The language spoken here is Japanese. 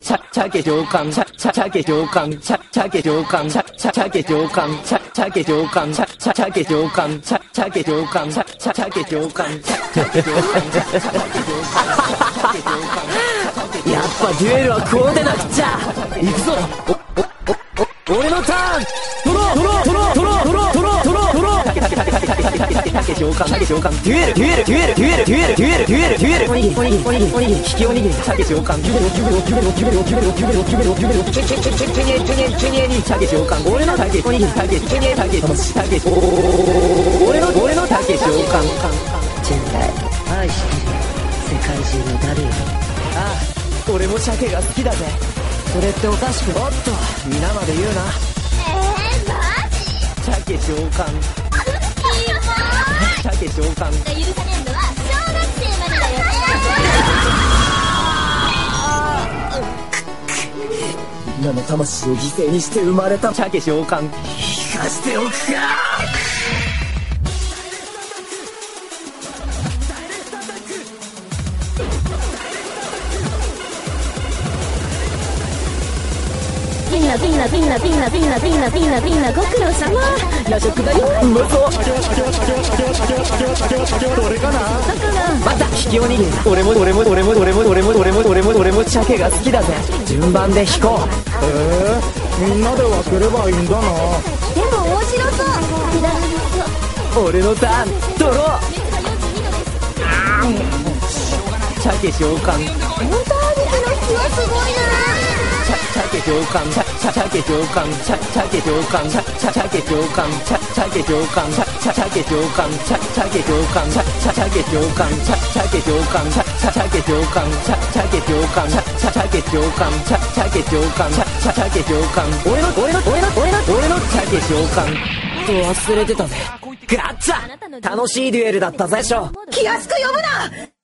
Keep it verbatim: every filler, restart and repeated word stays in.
茶茶上官茶茶茶上官茶茶上官茶茶茶上官茶茶上官茶茶茶上官茶茶上官茶茶茶上官やっぱデュエルはこうでなくちゃ。行くぞ。おおお俺のターン。取ろう取ろう取ろう取ろう取ろう取ろう取ろう取ろう。竹上官竹上官デュエルデュエルデュエルデュエルデュエルデュエルデュエルデュエルおにぎりおにぎりおにぎりおにぎり引きおにぎり竹上官デュエルデュエルデュエルデュエルデュエルデュエルデュエルデュエルチェチェチェチェチェニエチェニエチェニエに竹上官俺の竹おにぎり竹チェニエ竹竹俺の俺の竹上官チェンダイ愛してる世界中の誰よ。 ああ俺も鮭が好きだぜ。 それっておかしく。 おっと皆まで言うな。 えー、マジ？ 鮭上官鮭上官許されるのは小学生までだよね。 みんなの魂を犠牲にして生まれた鮭上官聞かせておくか。 ピンナピンナピンナピンナピンナピンナピンナピンナご苦労様。夜食だよ。 うまそう。どれかな。また引きおにぎり。俺も俺も俺も俺も俺も俺も俺も俺も鮭が好きだぜ。順番で引こう。 えー、みんなで分ければいいんだな。 でも面白そう。ピラミッド。 俺のターン取ろう。鮭上官本当にこの気はすごいな。 鮭上官鮭上官鮭上官鮭上官鮭上官鮭上官鮭上官鮭上官鮭上官鮭上官鮭上官鮭上官鮭上官鮭上官俺の俺の俺の俺の俺の鮭上官忘れてたぜ。ガッチャ楽しいデュエルだったぜ。しょ気安く呼ぶな。